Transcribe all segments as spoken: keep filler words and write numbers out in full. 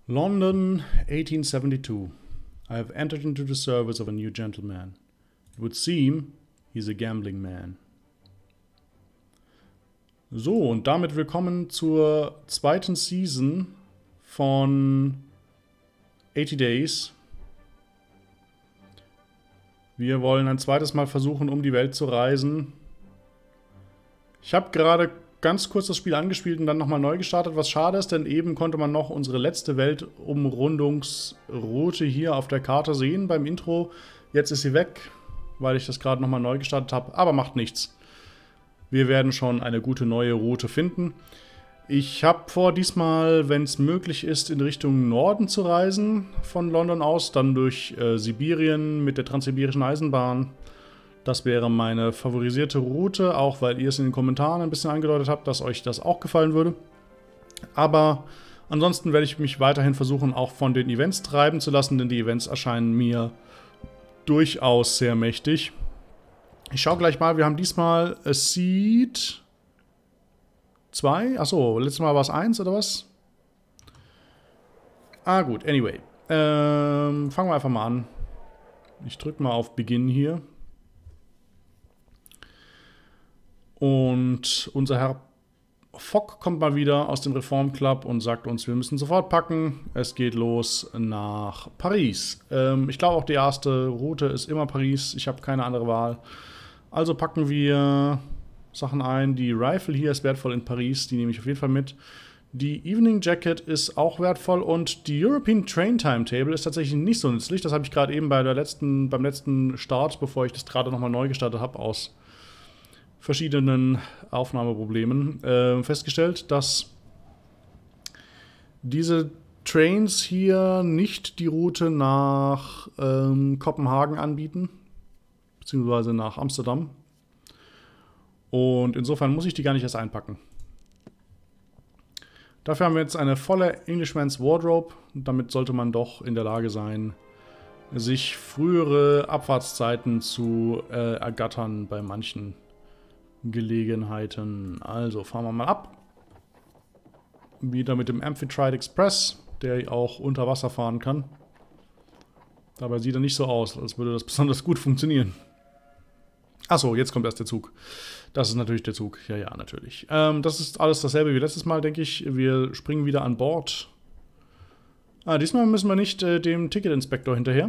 London, eighteen seventy-two. I have entered into the service of a new gentleman. It would seem he's a gambling man. So, und damit willkommen zur zweiten Season von eighty Days. Wir wollen ein zweites Mal versuchen, um die Welt zu reisen. Ich habe gerade ganz kurz das Spiel angespielt und dann nochmal neu gestartet, was schade ist, denn eben konnte man noch unsere letzte Weltumrundungsroute hier auf der Karte sehen beim Intro. Jetzt ist sie weg, weil ich das gerade nochmal neu gestartet habe, aber macht nichts. Wir werden schon eine gute neue Route finden. Ich habe vor, diesmal, wenn es möglich ist, in Richtung Norden zu reisen, von London aus, dann durch äh, Sibirien mit der Transsibirischen Eisenbahn. Das wäre meine favorisierte Route, auch weil ihr es in den Kommentaren ein bisschen angedeutet habt, dass euch das auch gefallen würde. Aber ansonsten werde ich mich weiterhin versuchen, auch von den Events treiben zu lassen, denn die Events erscheinen mir durchaus sehr mächtig. Ich schaue gleich mal, wir haben diesmal A Seed zwei. Achso, letztes Mal war es eins oder was? Ah gut, anyway. Ähm, fangen wir einfach mal an. Ich drücke mal auf Beginn hier. Und unser Herr Fogg kommt mal wieder aus dem Reformclub und sagt uns, wir müssen sofort packen. Es geht los nach Paris. Ähm, ich glaube auch die erste Route ist immer Paris. Ich habe keine andere Wahl. Also packen wir Sachen ein. Die Rifle hier ist wertvoll in Paris. Die nehme ich auf jeden Fall mit. Die Evening Jacket ist auch wertvoll. Und die European Train Timetable ist tatsächlich nicht so nützlich. Das habe ich gerade eben bei der letzten, beim letzten Start, bevor ich das gerade nochmal neu gestartet habe, aus verschiedenen Aufnahmeproblemen äh, festgestellt, dass diese Trains hier nicht die Route nach ähm, Kopenhagen anbieten, beziehungsweise nach Amsterdam. Und insofern muss ich die gar nicht erst einpacken. Dafür haben wir jetzt eine volle Englishman's Wardrobe. Damit sollte man doch in der Lage sein, sich frühere Abfahrtszeiten zu äh, ergattern bei manchen Gelegenheiten. Also fahren wir mal ab. Wieder mit dem Amphitrite Express, der auch unter Wasser fahren kann. Dabei sieht er nicht so aus, als würde das besonders gut funktionieren. Achso, jetzt kommt erst der Zug. Das ist natürlich der Zug. Ja, ja, natürlich. Ähm, das ist alles dasselbe wie letztes Mal, denke ich. Wir springen wieder an Bord. Ah, diesmal müssen wir nicht äh, dem Ticketinspektor hinterher.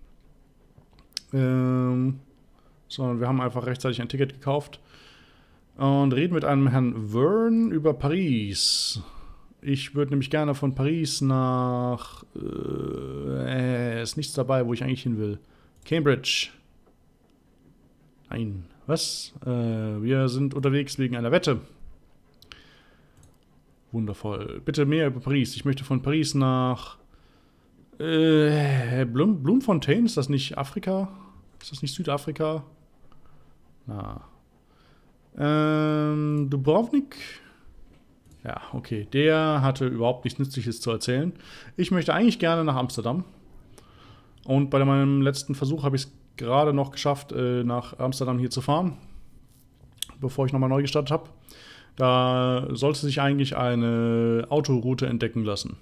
Ähm, sondern wir haben einfach rechtzeitig ein Ticket gekauft. Und reden mit einem Herrn Vern über Paris. Ich würde nämlich gerne von Paris nach... Äh, ist nichts dabei, wo ich eigentlich hin will. Cambridge. Nein. Was? Äh, wir sind unterwegs wegen einer Wette. Wundervoll. Bitte mehr über Paris. Ich möchte von Paris nach... Äh, Blum, Bloemfontein? Ist das nicht Afrika? Ist das nicht Südafrika? Na... Ähm, Dubrovnik? Ja, okay. Der hatte überhaupt nichts Nützliches zu erzählen. Ich möchte eigentlich gerne nach Amsterdam. Und bei meinem letzten Versuch habe ich es gerade noch geschafft, äh, nach Amsterdam hier zu fahren. Bevor ich nochmal neu gestartet habe. Da sollte sich eigentlich eine Autoroute entdecken lassen.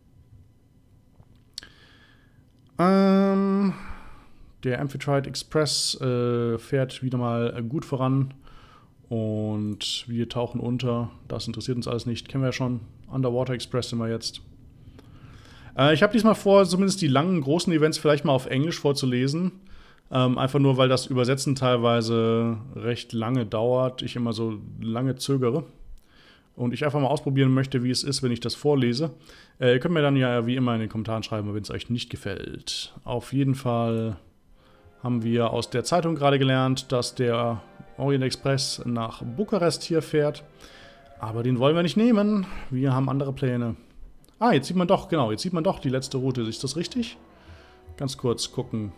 Ähm, der Amphitrite Express äh, fährt wieder mal gut voran. Und wir tauchen unter. Das interessiert uns alles nicht. Kennen wir ja schon. Underwater Express sind wir jetzt. Äh, ich habe diesmal vor, zumindest die langen, großen Events vielleicht mal auf Englisch vorzulesen. Ähm, einfach nur, weil das Übersetzen teilweise recht lange dauert. Ich immer so lange zögere. Und ich einfach mal ausprobieren möchte, wie es ist, wenn ich das vorlese. Äh, ihr könnt mir dann ja wie immer in den Kommentaren schreiben, wenn es euch nicht gefällt. Auf jeden Fall haben wir aus der Zeitung gerade gelernt, dass der Orient Express nach Bukarest hier fährt. Aber den wollen wir nicht nehmen. Wir haben andere Pläne. Ah, jetzt sieht man doch, genau, jetzt sieht man doch die letzte Route. Ist das richtig? Ganz kurz gucken.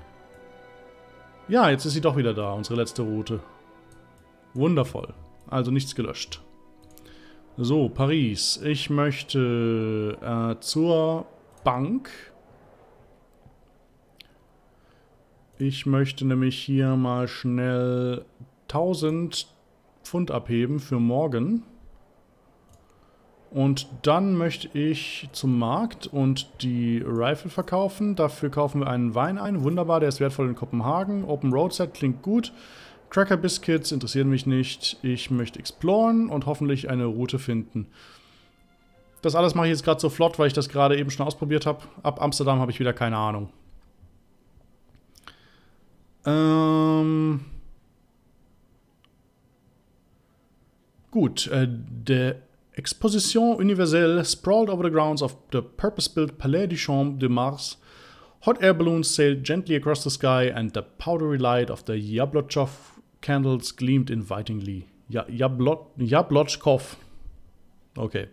Ja, jetzt ist sie doch wieder da, unsere letzte Route. Wundervoll. Also nichts gelöscht. So, Paris. Ich möchte äh, zur Bank. Ich möchte nämlich hier mal schnell tausend Pfund abheben für morgen. Und dann möchte ich zum Markt und die Rifle verkaufen. Dafür kaufen wir einen Wein ein. Wunderbar, der ist wertvoll in Kopenhagen. Open Road Set klingt gut. Cracker Biscuits interessieren mich nicht. Ich möchte exploren und hoffentlich eine Route finden. Das alles mache ich jetzt gerade so flott, weil ich das gerade eben schon ausprobiert habe. Ab Amsterdam habe ich wieder keine Ahnung. Ähm... Gut, äh, der Exposition Universelle sprawled over the grounds of the purpose-built Palais du Champ de Mars. Hot air balloons sailed gently across the sky and the powdery light of the Jablotchkov candles gleamed invitingly. Ja, Jablot, Jablotchkov. Okay.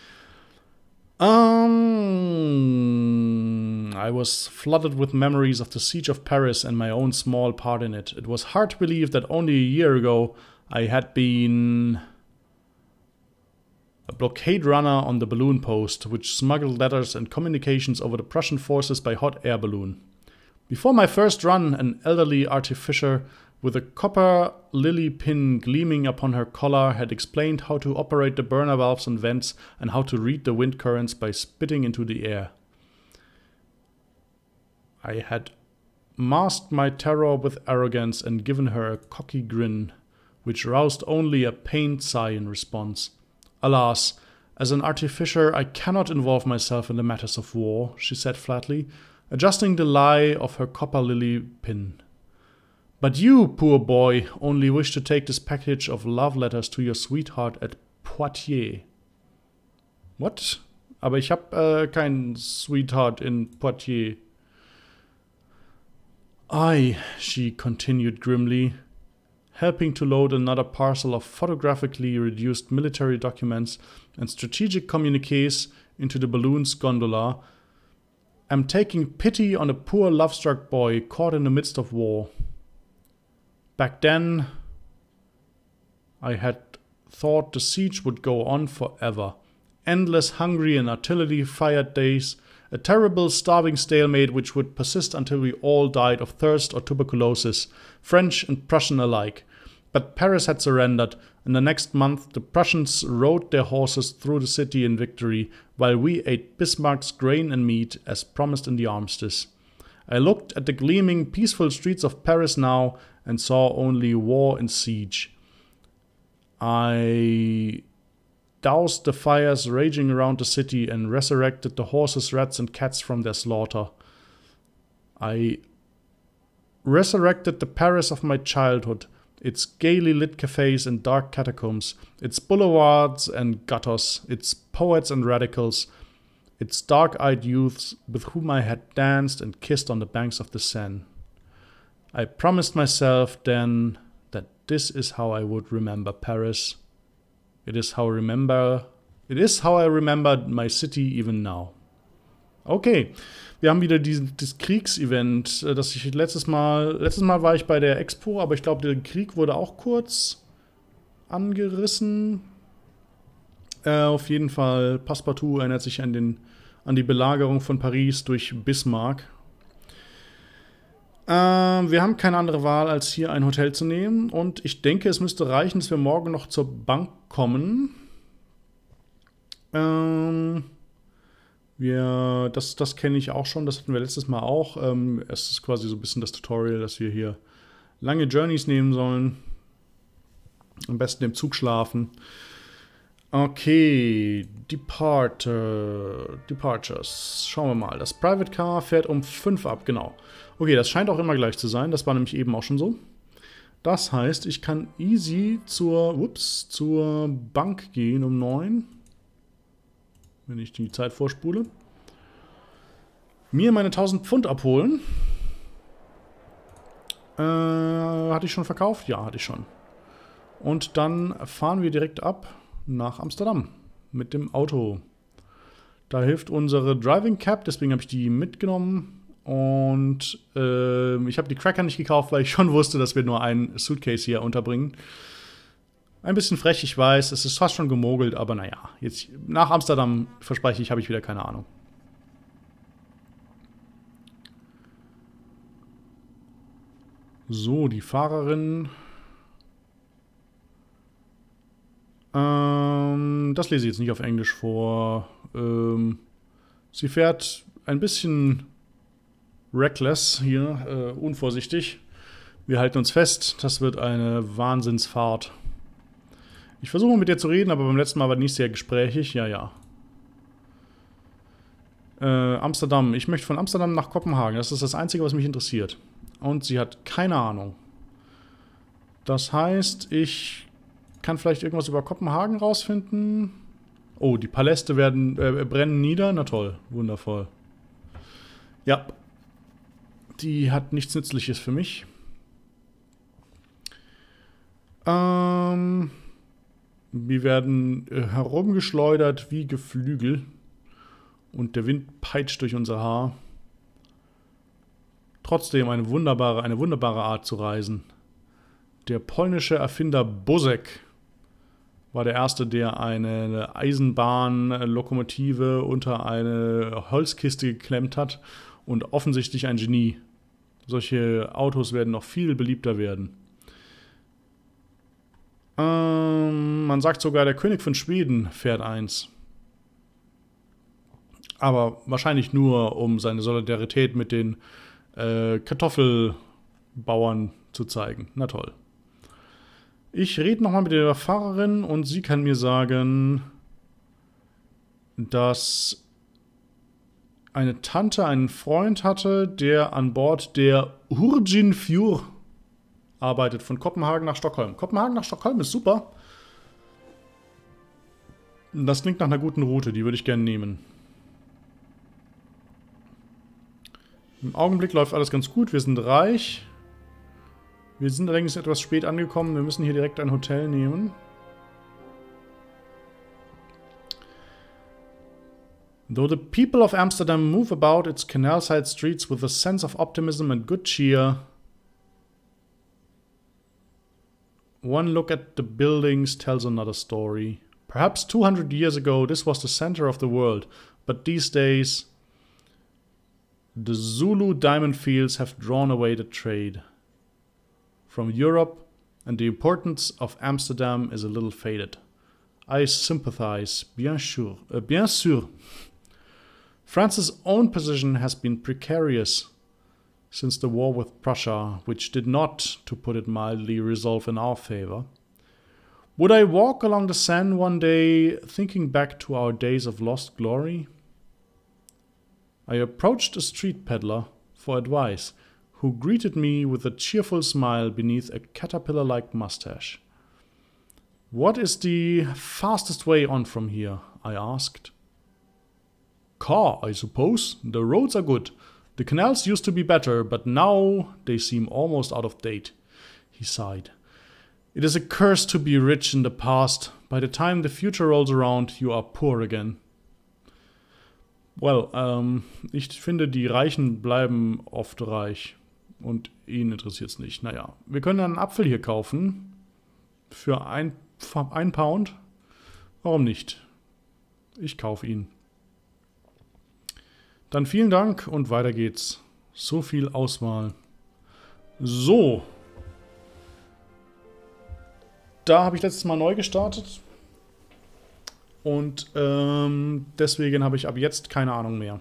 Um, I was flooded with memories of the siege of Paris and my own small part in it. It was hard to believe that only a year ago I had been a blockade runner on the balloon post, which smuggled letters and communications over the Prussian forces by hot air balloon. Before my first run, an elderly artificer with a copper lily pin gleaming upon her collar had explained how to operate the burner valves and vents and how to read the wind currents by spitting into the air. I had masked my terror with arrogance and given her a cocky grin, which roused only a pained sigh in response. Alas, as an artificer, I cannot involve myself in the matters of war, she said flatly, adjusting the lie of her copper lily pin. But you, poor boy, only wish to take this package of love letters to your sweetheart at Poitiers. What? Aber ich hab äh, kein Sweetheart in Poitiers. Aye, she continued grimly, helping to load another parcel of photographically reduced military documents and strategic communiques into the balloon's gondola. I'm taking pity on a poor love-struck boy caught in the midst of war. Back then, I had thought the siege would go on forever. Endless hungry and artillery-fired days, a terrible starving stalemate which would persist until we all died of thirst or tuberculosis, French and Prussian alike. But Paris had surrendered, and the next month the Prussians rode their horses through the city in victory, while we ate Bismarck's grain and meat as promised in the armistice. I looked at the gleaming, peaceful streets of Paris now and saw only war and siege. I doused the fires raging around the city and resurrected the horses, rats, and cats from their slaughter. I resurrected the Paris of my childhood, its gaily lit cafes and dark catacombs, its boulevards and gutters, its poets and radicals, its dark-eyed youths with whom I had danced and kissed on the banks of the Seine. I promised myself then that this is how I would remember Paris. It is how I remember, it is how I remember my city even now. Okay, wir haben wieder diesen, dieses Kriegsevent, das ich letztes Mal, letztes Mal war ich bei der Expo, aber ich glaube, der Krieg wurde auch kurz angerissen. Äh, auf jeden Fall, Passepartout erinnert sich an, den, an die Belagerung von Paris durch Bismarck. Ähm, wir haben keine andere Wahl, als hier ein Hotel zu nehmen. Und ich denke, es müsste reichen, dass wir morgen noch zur Bank kommen. Ähm, wir, das das kenne ich auch schon, das hatten wir letztes Mal auch. Ähm, es ist quasi so ein bisschen das Tutorial, dass wir hier lange Journeys nehmen sollen. Am besten im Zug schlafen. Okay, Departure, Departures. Schauen wir mal. Das Private Car fährt um fünf ab, genau. Okay, das scheint auch immer gleich zu sein. Das war nämlich eben auch schon so. Das heißt, ich kann easy zur, ups, zur Bank gehen um neun. Wenn ich die Zeit vorspule. Mir meine tausend Pfund abholen. Äh, hatte ich schon verkauft? Ja, hatte ich schon. Und dann fahren wir direkt ab nach Amsterdam mit dem Auto. Da hilft unsere Driving Cap, deswegen habe ich die mitgenommen. Und äh, ich habe die Cracker nicht gekauft, weil ich schon wusste, dass wir nur einen Suitcase hier unterbringen. Ein bisschen frech, ich weiß, es ist fast schon gemogelt, aber naja, jetzt nach Amsterdam, verspreche ich, habe ich wieder keine Ahnung. So, die Fahrerin Ähm, das lese ich jetzt nicht auf Englisch vor. Ähm, sie fährt ein bisschen reckless hier, äh, unvorsichtig. Wir halten uns fest, das wird eine Wahnsinnsfahrt. Ich versuche mal mit dir zu reden, aber beim letzten Mal war nicht sehr gesprächig. Ja, ja. Äh, Amsterdam. Ich möchte von Amsterdam nach Kopenhagen. Das ist das Einzige, was mich interessiert. Und sie hat keine Ahnung. Das heißt, ich kann vielleicht irgendwas über Kopenhagen rausfinden. Oh, die Paläste werden äh, brennen nieder. Na toll, wundervoll. Ja. Die hat nichts Nützliches für mich. Ähm, wir werden äh, herumgeschleudert wie Geflügel. Und der Wind peitscht durch unser Haar. Trotzdem eine wunderbare, eine wunderbare Art zu reisen. Der polnische Erfinder Buzek war der erste, der eine Eisenbahnlokomotive unter eine Holzkiste geklemmt hat. Und offensichtlich ein Genie. Solche Autos werden noch viel beliebter werden. Ähm, man sagt sogar, der König von Schweden fährt eins. Aber wahrscheinlich nur, um seine Solidarität mit den äh, Kartoffelbauern zu zeigen. Na toll. Ich rede nochmal mit der Fahrerin und sie kann mir sagen, dass eine Tante einen Freund hatte, der an Bord der Hurgin Fjord arbeitet, von Kopenhagen nach Stockholm. Kopenhagen nach Stockholm ist super. Das klingt nach einer guten Route, die würde ich gerne nehmen. Im Augenblick läuft alles ganz gut, wir sind reich. Wir sind allerdings etwas spät angekommen, wir müssen hier direkt ein Hotel nehmen. Though the people of Amsterdam move about its canal-side streets with a sense of optimism and good cheer, one look at the buildings tells another story. Perhaps two hundred years ago this was the center of the world, but these days the Zulu diamond fields have drawn away the trade from Europe, and the importance of Amsterdam is a little faded. I sympathize, bien sûr. Uh, bien sûr. France's own position has been precarious since the war with Prussia, which did not, to put it mildly, resolve in our favor. Would I walk along the Seine one day, thinking back to our days of lost glory? I approached a street peddler for advice, who greeted me with a cheerful smile beneath a caterpillar-like mustache. What is the fastest way on from here? I asked. Car, I suppose. The roads are good. The canals used to be better, but now they seem almost out of date. He sighed. It is a curse to be rich in the past. By the time the future rolls around, you are poor again. Well, ähm, ich finde, die Reichen bleiben oft reich. Und ihn interessiert es nicht. Naja, wir können einen Apfel hier kaufen. Für ein, ein Pound. Warum nicht? Ich kaufe ihn. Dann vielen Dank und weiter geht's. So viel Auswahl. So. Da habe ich letztes Mal neu gestartet. Und ähm, deswegen habe ich ab jetzt keine Ahnung mehr.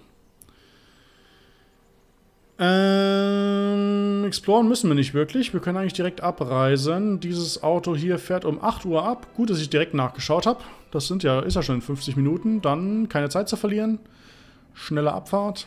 Ähm, exploren müssen wir nicht wirklich. Wir können eigentlich direkt abreisen. Dieses Auto hier fährt um acht Uhr ab. Gut, dass ich direkt nachgeschaut habe. Das sind ja, ist ja schon in fünfzig Minuten. Dann keine Zeit zu verlieren. Schnelle Abfahrt.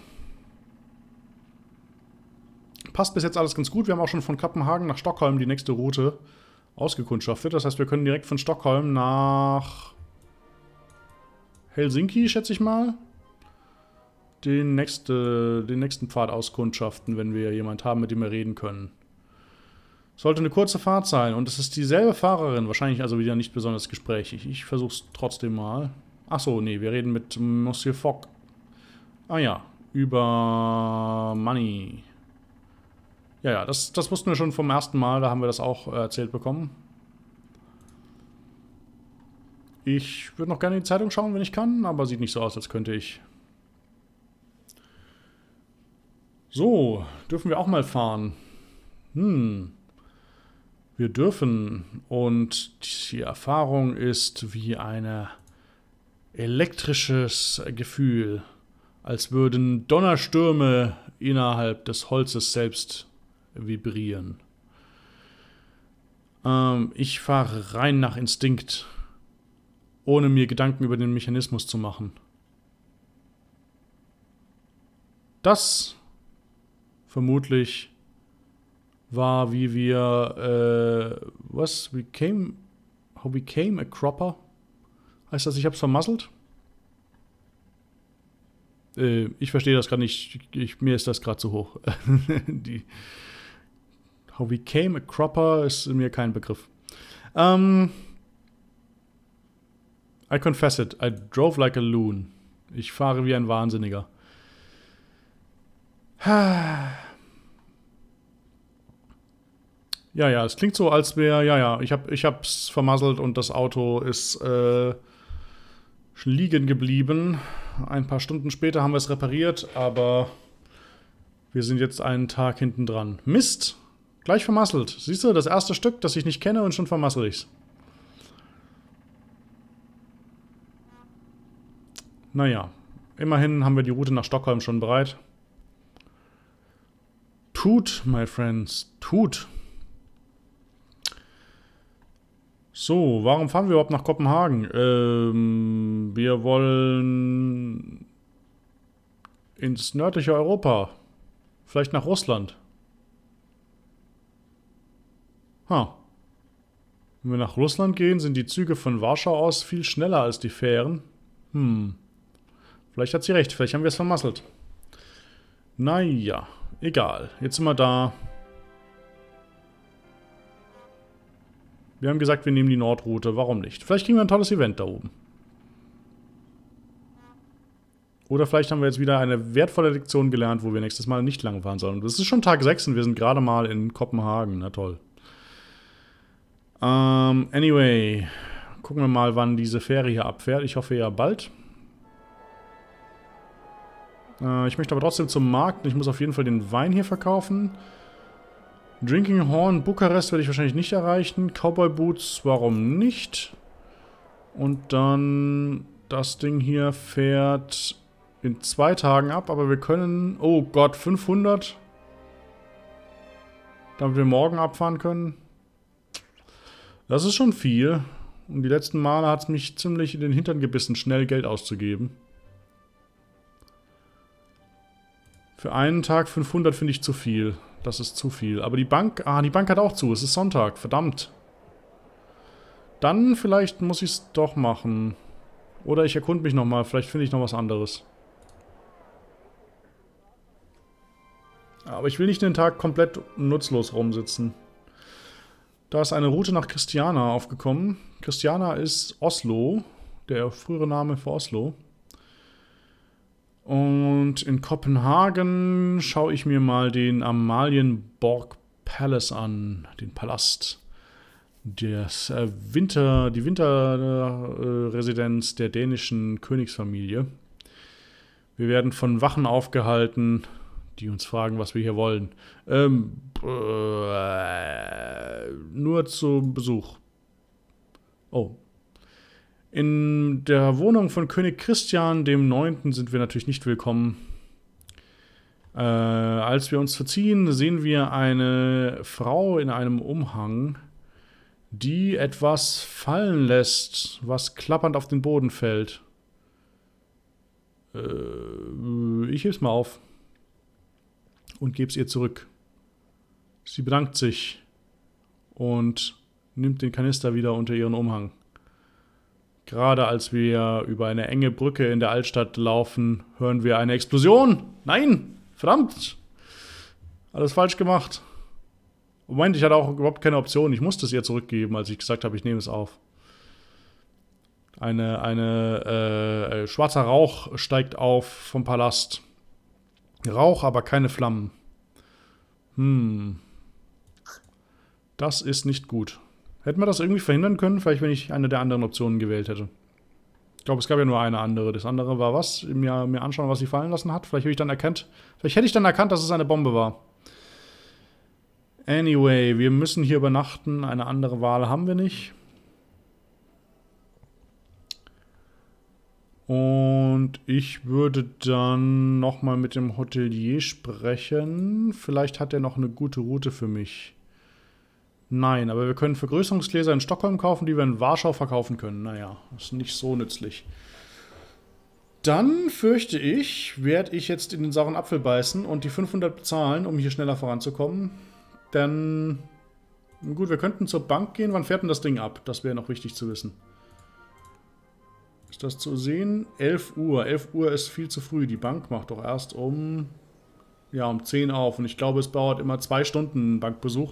Passt bis jetzt alles ganz gut. Wir haben auch schon von Kopenhagen nach Stockholm die nächste Route ausgekundschaftet. Das heißt, wir können direkt von Stockholm nach Helsinki, schätze ich mal, den, nächste, den nächsten Pfad auskundschaften, wenn wir jemanden haben, mit dem wir reden können. Sollte eine kurze Fahrt sein und es ist dieselbe Fahrerin, wahrscheinlich also wieder nicht besonders gesprächig. Ich versuche es trotzdem mal. Achso, nee, wir reden mit Monsieur Fogg. Ah ja, über Money. Ja, ja, das, das wussten wir schon vom ersten Mal, da haben wir das auch erzählt bekommen. Ich würde noch gerne in die Zeitung schauen, wenn ich kann, aber sieht nicht so aus, als könnte ich. So, dürfen wir auch mal fahren. Hm. Wir dürfen. Und die Erfahrung ist wie ein elektrisches Gefühl, als würden Donnerstürme innerhalb des Holzes selbst vibrieren. Ähm, ich fahre rein nach Instinkt, ohne mir Gedanken über den Mechanismus zu machen. Das vermutlich war, wie wir, äh, was, became, how became a cropper? Heißt das, ich hab's vermasselt? Äh, ich verstehe das gerade nicht, ich, mir ist das gerade zu hoch. Die, how became a cropper ist mir kein Begriff. Ähm, I confess it, I drove like a loon. Ich fahre wie ein Wahnsinniger. Ja, ja, es klingt so, als wäre, ja, ja, ich hab, ich hab's vermasselt und das Auto ist äh, liegen geblieben. Ein paar Stunden später haben wir es repariert, aber wir sind jetzt einen Tag hinten dran. Mist! Gleich vermasselt. Siehst du, das erste Stück, das ich nicht kenne und schon vermassel ich's. Naja, immerhin haben wir die Route nach Stockholm schon bereit. Tut, my friends, tut. So, warum fahren wir überhaupt nach Kopenhagen? Ähm, wir wollen ins nördliche Europa. Vielleicht nach Russland. Ha. Wenn wir nach Russland gehen, sind die Züge von Warschau aus viel schneller als die Fähren. Hm. Vielleicht hat sie recht, vielleicht haben wir es vermasselt. Naja, egal. Jetzt sind wir da. Wir haben gesagt, wir nehmen die Nordroute. Warum nicht? Vielleicht kriegen wir ein tolles Event da oben. Oder vielleicht haben wir jetzt wieder eine wertvolle Lektion gelernt, wo wir nächstes Mal nicht lang fahren sollen. Das ist schon Tag sechs und wir sind gerade mal in Kopenhagen. Na toll. Ähm, anyway. Gucken wir mal, wann diese Fähre hier abfährt. Ich hoffe ja bald. Äh, ich möchte aber trotzdem zum Markt. Ich muss auf jeden Fall den Wein hier verkaufen. Drinking Horn, Bukarest werde ich wahrscheinlich nicht erreichen. Cowboy Boots, warum nicht? Und dann das Ding hier fährt in zwei Tagen ab, aber wir können... Oh Gott, fünfhundert? Damit wir morgen abfahren können? Das ist schon viel. Und die letzten Male hat es mich ziemlich in den Hintern gebissen, schnell Geld auszugeben. Für einen Tag fünfhundert finde ich zu viel. Das ist zu viel. Aber die Bank... Ah, die Bank hat auch zu. Es ist Sonntag. Verdammt. Dann vielleicht muss ich es doch machen. Oder ich erkunde mich nochmal. Vielleicht finde ich noch was anderes. Aber ich will nicht den Tag komplett nutzlos rumsitzen. Da ist eine Route nach Christiana aufgekommen. Christiana ist Oslo. Der frühere Name für Oslo. Und in Kopenhagen schaue ich mir mal den Amalienborg Palace an, den Palast. Das, äh, Winter, die Winterresidenz äh, der dänischen Königsfamilie. Wir werden von Wachen aufgehalten, die uns fragen, was wir hier wollen. Ähm, äh, nur zu Besuch. Oh. In der Wohnung von König Christian dem Neunten sind wir natürlich nicht willkommen. Äh, als wir uns verziehen, sehen wir eine Frau in einem Umhang, die etwas fallen lässt, was klappernd auf den Boden fällt. Äh, ich heb's mal auf und geb's ihr zurück. Sie bedankt sich und nimmt den Kanister wieder unter ihren Umhang. Gerade als wir über eine enge Brücke in der Altstadt laufen, hören wir eine Explosion. Nein! Verdammt! Alles falsch gemacht. Moment, ich hatte auch überhaupt keine Option. Ich musste es ihr zurückgeben, als ich gesagt habe, ich nehme es auf. Eine, eine, äh, schwarzer Rauch steigt auf vom Palast. Rauch, aber keine Flammen. Hm. Das ist nicht gut. Hätten wir das irgendwie verhindern können? Vielleicht, wenn ich eine der anderen Optionen gewählt hätte. Ich glaube, es gab ja nur eine andere. Das andere war was? Mir, mir anschauen, was sie fallen lassen hat. Vielleicht habe ich dann erkannt. Vielleicht hätte ich dann erkannt, dass es eine Bombe war. Anyway, wir müssen hier übernachten. Eine andere Wahl haben wir nicht. Und ich würde dann nochmal mit dem Hotelier sprechen. Vielleicht hat er noch eine gute Route für mich. Nein, aber wir können Vergrößerungsgläser in Stockholm kaufen, die wir in Warschau verkaufen können. Naja, das ist nicht so nützlich. Dann fürchte ich, werde ich jetzt in den sauren Apfel beißen und die fünfhundert bezahlen, um hier schneller voranzukommen. Denn, gut, wir könnten zur Bank gehen. Wann fährt denn das Ding ab? Das wäre noch wichtig zu wissen. Ist das zu sehen? elf Uhr. elf Uhr ist viel zu früh. Die Bank macht doch erst um, ja, um zehn auf. Und ich glaube, es dauert immer zwei Stunden Bankbesuch.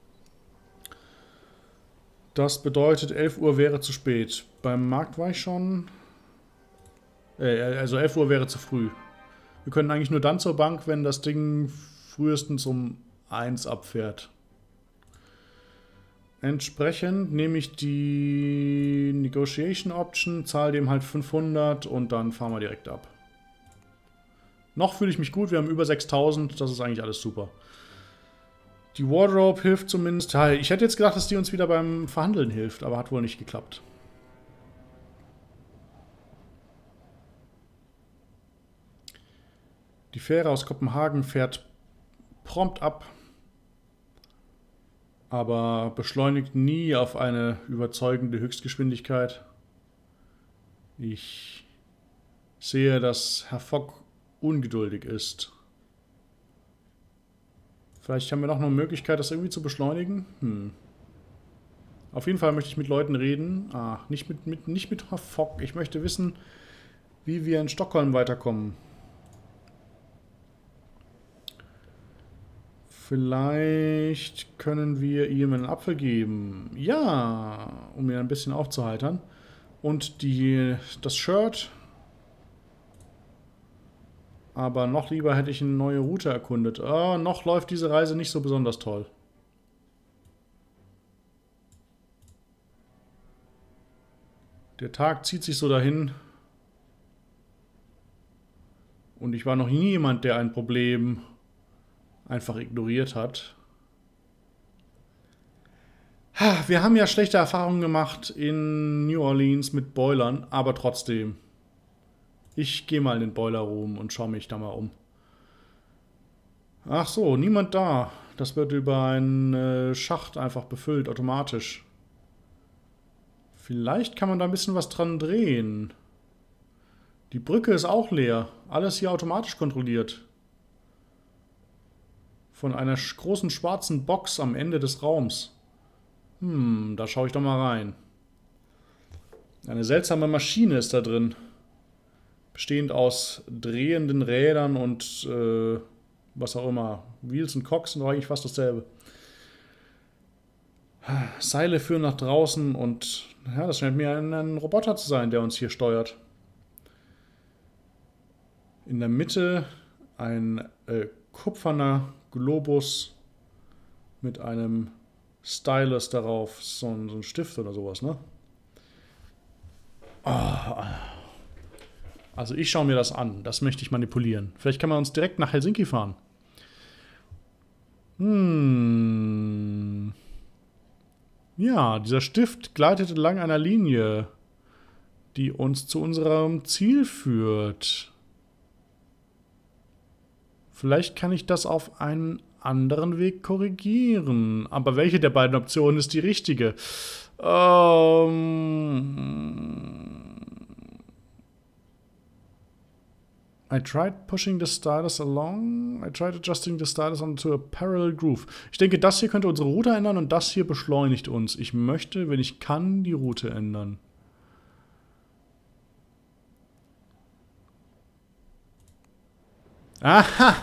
Das bedeutet, elf Uhr wäre zu spät. Beim Markt war ich schon... Äh, also elf Uhr wäre zu früh. Wir können eigentlich nur dann zur Bank, wenn das Ding frühestens um eins abfährt. Entsprechend nehme ich die Negotiation Option, zahle dem halt fünfhundert und dann fahren wir direkt ab. Noch fühle ich mich gut, wir haben über sechstausend, das ist eigentlich alles super. Die Wardrobe hilft zumindest. Ja, ich hätte jetzt gedacht, dass die uns wieder beim Verhandeln hilft, aber hat wohl nicht geklappt. Die Fähre aus Kopenhagen fährt prompt ab, aber beschleunigt nie auf eine überzeugende Höchstgeschwindigkeit. Ich sehe, dass Herr Fogg ungeduldig ist. Vielleicht haben wir noch eine Möglichkeit, das irgendwie zu beschleunigen. Hm. Auf jeden Fall möchte ich mit Leuten reden. Ah, nicht mit, mit, nicht mit Herr Fogg. Ich möchte wissen, wie wir in Stockholm weiterkommen. Vielleicht können wir ihm einen Apfel geben. Ja, um ihn ein bisschen aufzuheitern. Und die, das Shirt. Aber noch lieber hätte ich eine neue Route erkundet. Oh, noch läuft diese Reise nicht so besonders toll. Der Tag zieht sich so dahin. Und ich war noch nie jemand, der ein Problem einfach ignoriert hat. Wir haben ja schlechte Erfahrungen gemacht in New Orleans mit Boilern, aber trotzdem. Ich gehe mal in den Boiler Room und schaue mich da mal um. Ach so, niemand da. Das wird über einen äh, Schacht einfach befüllt, automatisch. Vielleicht kann man da ein bisschen was dran drehen. Die Brücke ist auch leer. Alles hier automatisch kontrolliert. Von einer großen schwarzen Box am Ende des Raums. Hm, da schaue ich doch mal rein. Eine seltsame Maschine ist da drin. Bestehend aus drehenden Rädern und äh, was auch immer. Wheels und Cogs sind doch eigentlich fast dasselbe. Seile führen nach draußen und ja, das scheint mir ein, ein Roboter zu sein, der uns hier steuert. In der Mitte ein äh, kupferner Globus mit einem Stylus darauf. So ein, so ein Stift oder sowas, ne? Oh. Also ich schaue mir das an. Das möchte ich manipulieren. Vielleicht kann man uns direkt nach Helsinki fahren. Hm. Ja, dieser Stift gleitet entlang einer Linie, die uns zu unserem Ziel führt. Vielleicht kann ich das auf einen anderen Weg korrigieren. Aber welche der beiden Optionen ist die richtige? Ähm... I tried pushing the stylus along. I tried adjusting the stylus onto a parallel groove. Ich denke, das hier könnte unsere Route ändern und das hier beschleunigt uns. Ich möchte, wenn ich kann, die Route ändern. Aha!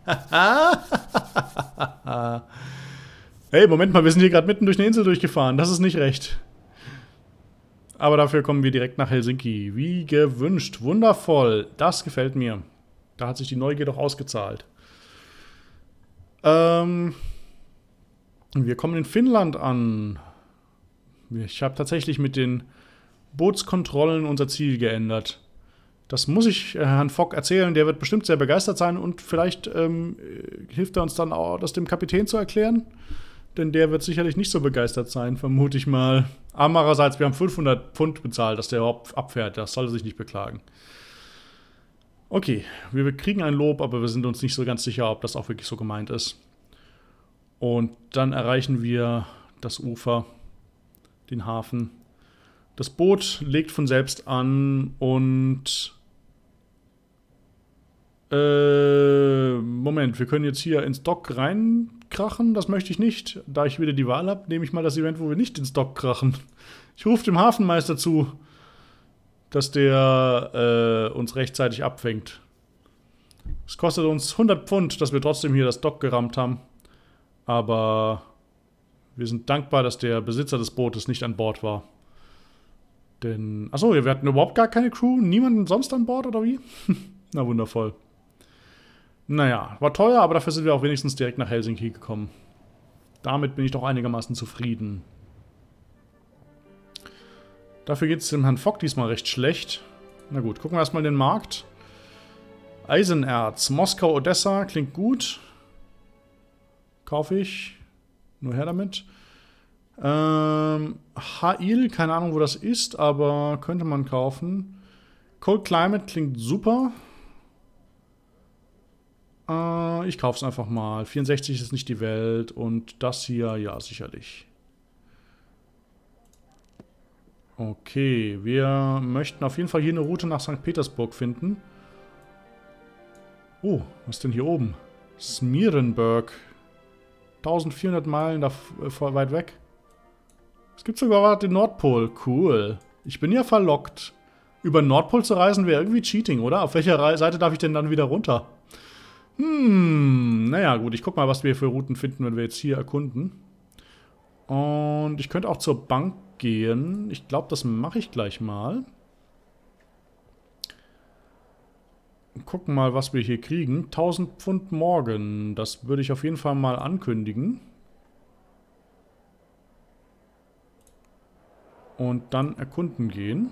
Hey, Moment mal, wir sind hier gerade mitten durch eine Insel durchgefahren. Das ist nicht recht. Aber dafür kommen wir direkt nach Helsinki. Wie gewünscht. Wundervoll. Das gefällt mir. Da hat sich die Neugier doch ausgezahlt. Ähm, wir kommen in Finnland an. Ich habe tatsächlich mit den Bootskontrollen unser Ziel geändert. Das muss ich äh, Herrn Fogg erzählen, der wird bestimmt sehr begeistert sein und vielleicht ähm, hilft er uns dann auch, das dem Kapitän zu erklären. Denn der wird sicherlich nicht so begeistert sein, vermute ich mal. Andererseits, wir haben fünfhundert Pfund bezahlt, dass der überhaupt abfährt. Das soll er sich nicht beklagen. Okay, wir kriegen ein Lob, aber wir sind uns nicht so ganz sicher, ob das auch wirklich so gemeint ist. Und dann erreichen wir das Ufer, den Hafen. Das Boot legt von selbst an und... Äh, Moment, wir können jetzt hier ins Dock reinkrachen. Das möchte ich nicht. Da ich wieder die Wahl habe, nehme ich mal das Event, wo wir nicht ins Dock krachen. Ich rufe dem Hafenmeister zu, dass der äh, uns rechtzeitig abfängt. Es kostet uns hundert Pfund, dass wir trotzdem hier das Dock gerammt haben. Aber wir sind dankbar, dass der Besitzer des Bootes nicht an Bord war. Denn, achso, wir hatten überhaupt gar keine Crew? Niemanden sonst an Bord, oder wie? Na, wundervoll. Naja, war teuer, aber dafür sind wir auch wenigstens direkt nach Helsinki gekommen. Damit bin ich doch einigermaßen zufrieden. Dafür geht es dem Herrn Fogg diesmal recht schlecht. Na gut, gucken wir erstmal den Markt. Eisenerz, Moskau, Odessa, klingt gut. Kaufe ich. Nur her damit. Ähm, Hail, keine Ahnung, wo das ist, aber könnte man kaufen. Cold Climate klingt super. Äh, ich kaufe es einfach mal. vierundsechzig ist nicht die Welt und das hier, ja, sicherlich. Okay, wir möchten auf jeden Fall hier eine Route nach Sankt Petersburg finden. Oh, was ist denn hier oben? Smeerenburg. eintausendvierhundert Meilen da weit weg. Es gibt sogar den Nordpol. Cool. Ich bin ja verlockt. Über den Nordpol zu reisen wäre irgendwie Cheating, oder? Auf welcher Seite darf ich denn dann wieder runter? Hm, naja, gut. Ich guck mal, was wir für Routen finden, wenn wir jetzt hier erkunden. Und ich könnte auch zur Bank gehen. Ich glaube, das mache ich gleich mal. Gucken mal, was wir hier kriegen. tausend Pfund morgen. Das würde ich auf jeden Fall mal ankündigen. Und dann erkunden gehen.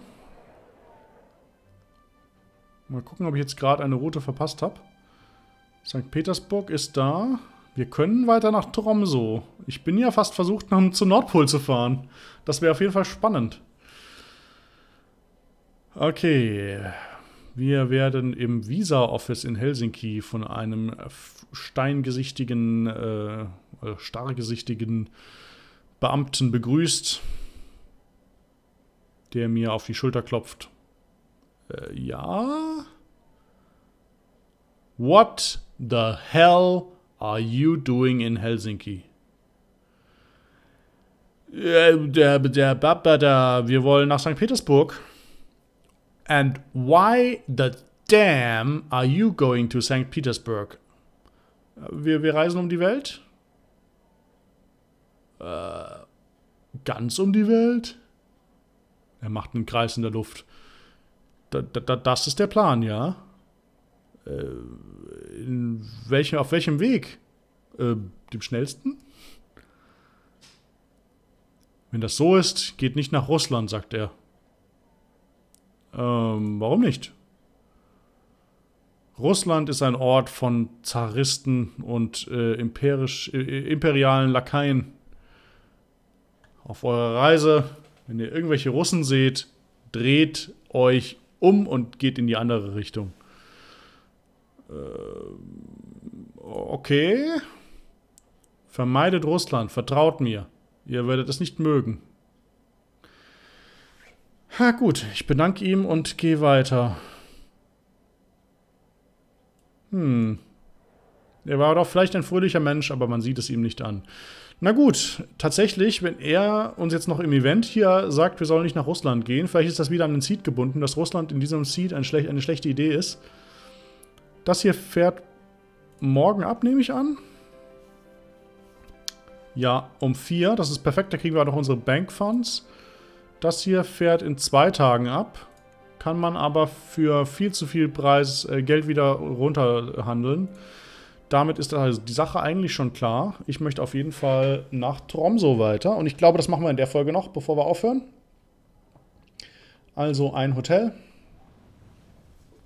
Mal gucken, ob ich jetzt gerade eine Route verpasst habe. Sankt Petersburg ist da. Wir können weiter nach Tromsø. Ich bin ja fast versucht, nach zum Nordpol zu fahren. Das wäre auf jeden Fall spannend. Okay. Wir werden im Visa-Office in Helsinki von einem steingesichtigen, äh, starrgesichtigen Beamten begrüßt, der mir auf die Schulter klopft. Äh, ja? What the hell are you doing in Helsinki? Äh, der, der, der, der, wir wollen nach Sankt Petersburg. And why the damn are you going to Sankt Petersburg? Wir, wir reisen um die Welt? Äh, ganz um die Welt? Er macht einen Kreis in der Luft. Da, da, das ist der Plan, ja? Äh, in welchem, auf welchem Weg? Äh, dem schnellsten? Wenn das so ist, geht nicht nach Russland, sagt er. Ähm, warum nicht? Russland ist ein Ort von Zaristen und äh, imperisch, äh, imperialen Lakaien. Auf eurer Reise, wenn ihr irgendwelche Russen seht, dreht euch um und geht in die andere Richtung. Äh, okay. Vermeidet Russland, vertraut mir. Ihr werdet es nicht mögen. Ha, gut, ich bedanke ihm und gehe weiter. Hm. Er war doch vielleicht ein fröhlicher Mensch, aber man sieht es ihm nicht an. Na gut, tatsächlich, wenn er uns jetzt noch im Event hier sagt, wir sollen nicht nach Russland gehen, vielleicht ist das wieder an den Seed gebunden, dass Russland in diesem Seed ein schlech- eine schlechte Idee ist. Das hier fährt morgen ab, nehme ich an. Ja, um vier. Das ist perfekt, da kriegen wir auch noch unsere Bankfunds. Das hier fährt in zwei Tagen ab. Kann man aber für viel zu viel Preis äh, Geld wieder runterhandeln. Damit ist also die Sache eigentlich schon klar. Ich möchte auf jeden Fall nach Tromsø weiter. Und ich glaube, das machen wir in der Folge noch, bevor wir aufhören. Also ein Hotel.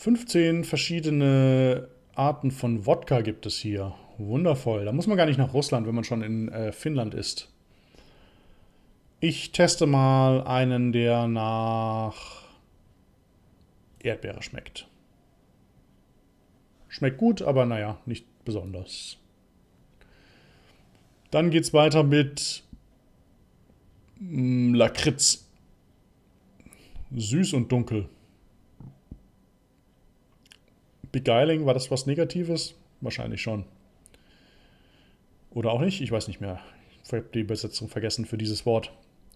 fünfzehn verschiedene Arten von Wodka gibt es hier. Wundervoll. Da muss man gar nicht nach Russland, wenn man schon in äh, Finnland ist. Ich teste mal einen, der nach Erdbeere schmeckt. Schmeckt gut, aber naja, nicht besonders. Dann geht es weiter mit mh, Lakritz. Süß und dunkel. Beguiling, war das was Negatives? Wahrscheinlich schon. Oder auch nicht? Ich weiß nicht mehr. Ich habe die Übersetzung vergessen für dieses Wort.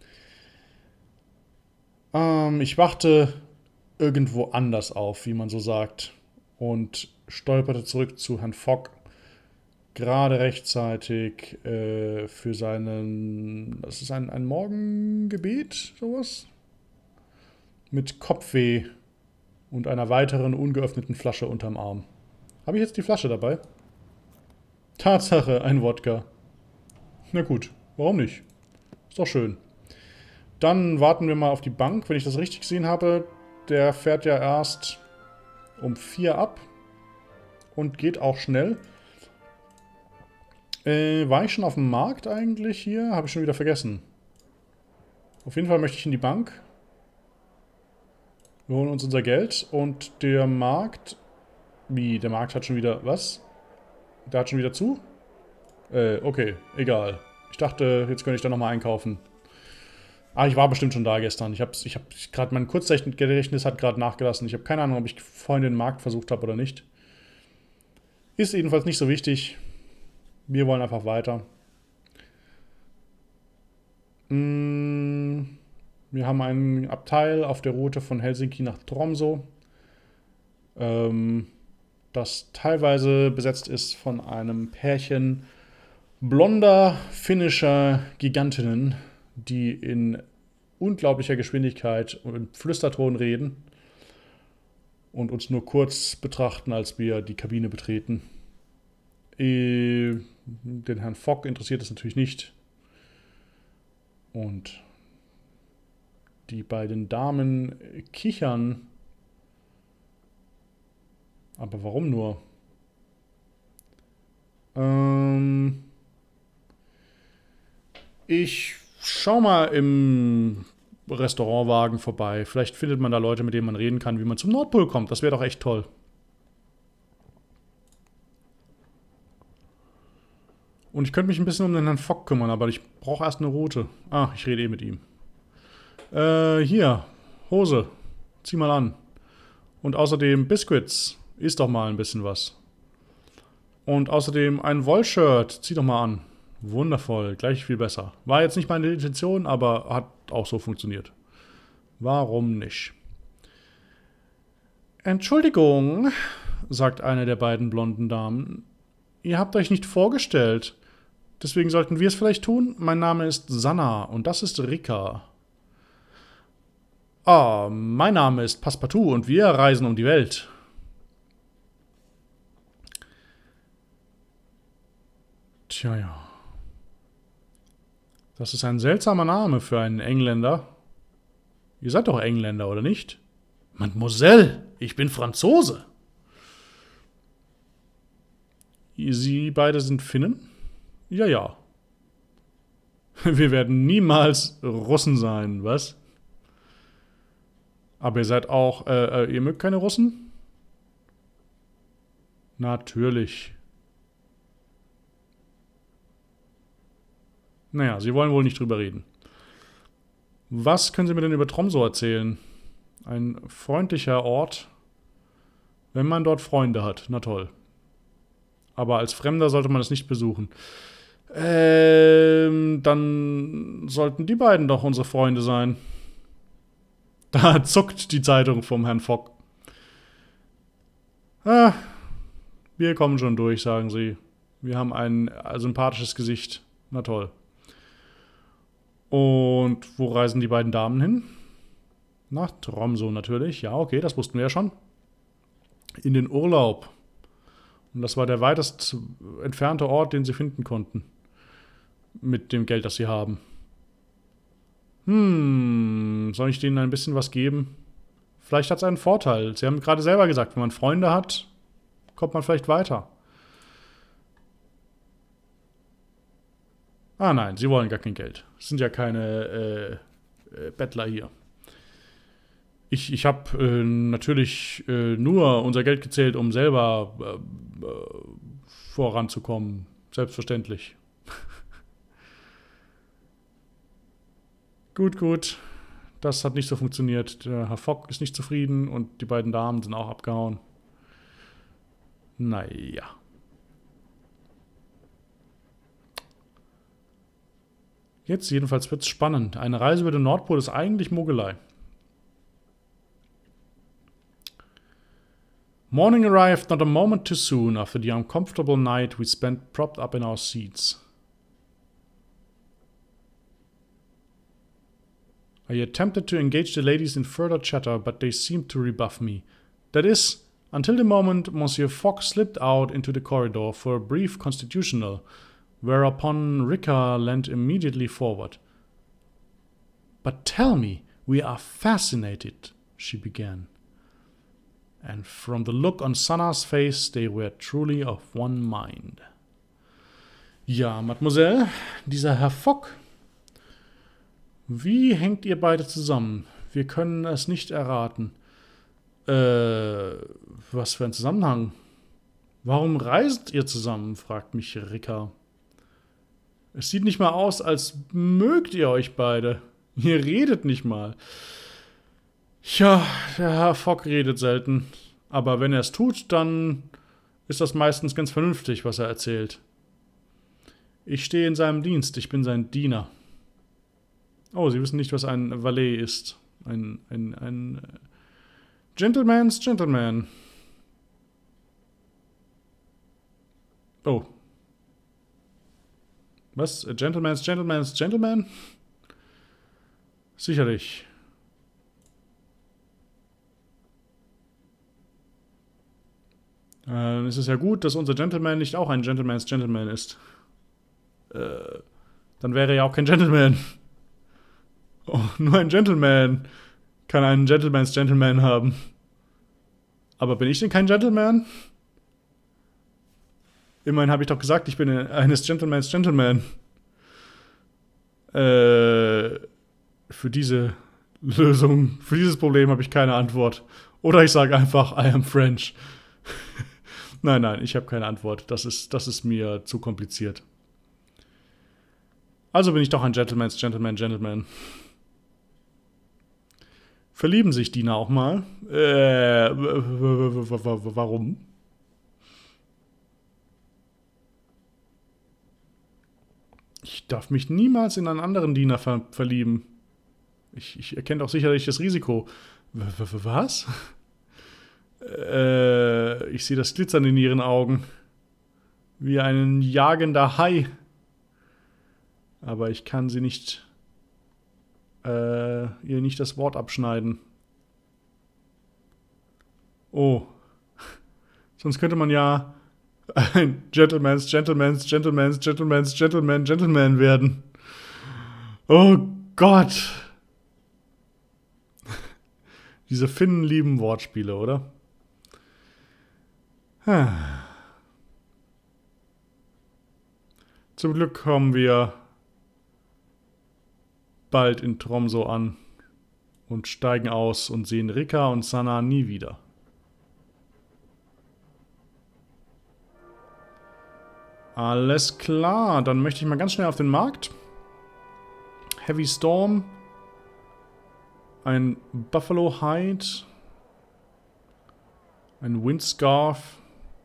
Ähm, ich wachte irgendwo anders auf, wie man so sagt. Und stolperte zurück zu Herrn Fogg. Gerade rechtzeitig äh, für seinen... Das ist ein, ein Morgengebet, sowas? Mit Kopfweh und einer weiteren ungeöffneten Flasche unterm Arm. Habe ich jetzt die Flasche dabei? Tatsache, ein Wodka. Na gut, warum nicht? Ist doch schön. Dann warten wir mal auf die Bank, wenn ich das richtig gesehen habe. Der fährt ja erst um vier ab und geht auch schnell. Äh, war ich schon auf dem Markt eigentlich hier? Habe ich schon wieder vergessen. Auf jeden Fall möchte ich in die Bank. Wir holen uns unser Geld und der Markt... Wie? Der Markt hat schon wieder... Was? Der hat schon wieder zu? Äh, okay. Egal. Ich dachte, jetzt könnte ich da nochmal einkaufen. Ah, ich war bestimmt schon da gestern. Ich habe ich hab gerade... Mein Kurzzeitgedächtnis hat gerade nachgelassen. Ich habe keine Ahnung, ob ich vorhin den Markt versucht habe oder nicht. Ist jedenfalls nicht so wichtig. Wir wollen einfach weiter. Mmh... Wir haben ein Abteil auf der Route von Helsinki nach Tromsø, ähm, das teilweise besetzt ist von einem Pärchen blonder finnischer Gigantinnen, die in unglaublicher Geschwindigkeit und im Flüsterton reden und uns nur kurz betrachten, als wir die Kabine betreten. Äh, den Herrn Fogg interessiert es natürlich nicht. Und die beiden Damen kichern. Aber warum nur? Ähm ich schau mal im Restaurantwagen vorbei. Vielleicht findet man da Leute, mit denen man reden kann, wie man zum Nordpol kommt. Das wäre doch echt toll. Und ich könnte mich ein bisschen um den Herrn Fogg kümmern, aber ich brauche erst eine Route. Ah, ich rede eh mit ihm. Äh, hier, Hose. Zieh mal an. Und außerdem Biscuits. Iss doch mal ein bisschen was. Und außerdem ein Wollshirt. Zieh doch mal an. Wundervoll, gleich viel besser. War jetzt nicht meine Intention, aber hat auch so funktioniert. Warum nicht? Entschuldigung, sagt eine der beiden blonden Damen. Ihr habt euch nicht vorgestellt. Deswegen sollten wir es vielleicht tun. Mein Name ist Sanna und das ist Rika. Ah, mein Name ist Passepartout und wir reisen um die Welt. Tja, ja. Das ist ein seltsamer Name für einen Engländer. Ihr seid doch Engländer, oder nicht? Mademoiselle, ich bin Franzose. Sie beide sind Finnen? Ja, ja. Wir werden niemals Russen sein, was? Aber ihr seid auch, äh, ihr mögt keine Russen? Natürlich. Naja, Sie wollen wohl nicht drüber reden. Was können Sie mir denn über Tromsø erzählen? Ein freundlicher Ort, wenn man dort Freunde hat. Na toll. Aber als Fremder sollte man es nicht besuchen. Ähm, dann sollten die beiden doch unsere Freunde sein. Da zuckt die Zeitung vom Herrn Fogg. Ah, wir kommen schon durch, sagen sie. Wir haben ein sympathisches Gesicht. Na toll. Und wo reisen die beiden Damen hin? Nach Tromsø natürlich. Ja, okay, das wussten wir ja schon. In den Urlaub. Und das war der weitest entfernte Ort, den sie finden konnten. Mit dem Geld, das sie haben. Hm, soll ich denen ein bisschen was geben? Vielleicht hat es einen Vorteil. Sie haben gerade selber gesagt, wenn man Freunde hat, kommt man vielleicht weiter. Ah nein, sie wollen gar kein Geld. Es sind ja keine äh, äh, Bettler hier. Ich, ich habe äh, natürlich äh, nur unser Geld gezählt, um selber äh, äh, voranzukommen. Selbstverständlich. Gut, gut. Das hat nicht so funktioniert. Der Herr Fogg ist nicht zufrieden und die beiden Damen sind auch abgehauen. Naja. Jetzt jedenfalls wird es spannend. Eine Reise über den Nordpol ist eigentlich Mogelei. Morning arrived not a moment too soon after the uncomfortable night we spent propped up in our seats. I attempted to engage the ladies in further chatter, but they seemed to rebuff me. That is, until the moment Monsieur Fogg slipped out into the corridor for a brief constitutional, whereupon Ricca leant immediately forward. But tell me, we are fascinated, she began. And from the look on Sanna's face, they were truly of one mind. Ja, Mademoiselle, dieser Herr Fogg. Wie hängt ihr beide zusammen? Wir können es nicht erraten. Äh, was für ein Zusammenhang? Warum reist ihr zusammen? Fragt mich Ricca. Es sieht nicht mal aus, als mögt ihr euch beide. Ihr redet nicht mal. Ja, der Herr Fogg redet selten. Aber wenn er es tut, dann ist das meistens ganz vernünftig, was er erzählt. Ich stehe in seinem Dienst, ich bin sein Diener. Oh, Sie wissen nicht, was ein Valet ist. Ein, ein, ein Gentleman's Gentleman. Oh. Was? A Gentleman's Gentleman's Gentleman? Sicherlich. Äh, dann ist es ja gut, dass unser Gentleman nicht auch ein Gentleman's Gentleman ist. Äh, dann wäre er ja auch kein Gentleman. Oh, nur ein Gentleman kann einen Gentleman's Gentleman haben. Aber bin ich denn kein Gentleman? Immerhin habe ich doch gesagt, ich bin eines Gentleman's Gentleman. Äh, für diese Lösung, für dieses Problem habe ich keine Antwort. Oder ich sage einfach, I am French. Nein, nein, ich habe keine Antwort. Das ist, das ist mir zu kompliziert. Also bin ich doch ein Gentleman's Gentleman Gentleman. Verlieben sich Diener auch mal? Äh, warum? Ich darf mich niemals in einen anderen Diener ver verlieben. Ich, ich erkenne doch sicherlich das Risiko. W was? Äh, ich sehe das Glitzern in ihren Augen. Wie ein jagender Hai. Aber ich kann sie nicht... Äh, ihr nicht das Wort abschneiden. Oh. Sonst könnte man ja ein Gentleman's, Gentleman's, Gentleman's, Gentleman's, Gentleman, Gentleman werden. Oh Gott. Diese Finnen lieben Wortspiele, oder? Zum Glück kommen wir bald in Tromso an und steigen aus und sehen Ricca und Sanna nie wieder. Alles klar, dann möchte ich mal ganz schnell auf den Markt. Heavy Storm, ein Buffalo Hide, ein Windscarf.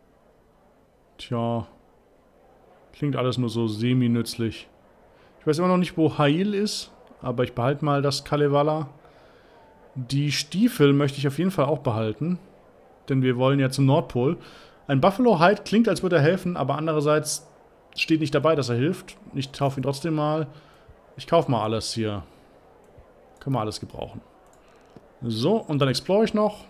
Tja, klingt alles nur so semi-nützlich. Ich weiß immer noch nicht, wo Hail ist. Aber ich behalte mal das Kalevala. Die Stiefel möchte ich auf jeden Fall auch behalten. Denn wir wollen ja zum Nordpol. Ein Buffalo Hide klingt, als würde er helfen, aber andererseits steht nicht dabei, dass er hilft. Ich kaufe ihn trotzdem mal. Ich kaufe mal alles hier. Können wir alles gebrauchen. So, und dann explore ich noch.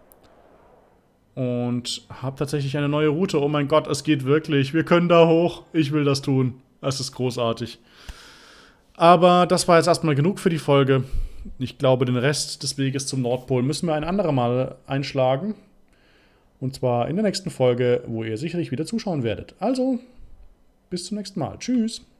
Und habe tatsächlich eine neue Route. Oh mein Gott, es geht wirklich. Wir können da hoch. Ich will das tun. Das ist großartig. Aber das war jetzt erstmal genug für die Folge. ich glaube, den Rest des Weges zum Nordpol müssen wir ein andermal einschlagen. Und zwar in der nächsten Folge, wo ihr sicherlich wieder zuschauen werdet. Also, bis zum nächsten Mal. Tschüss.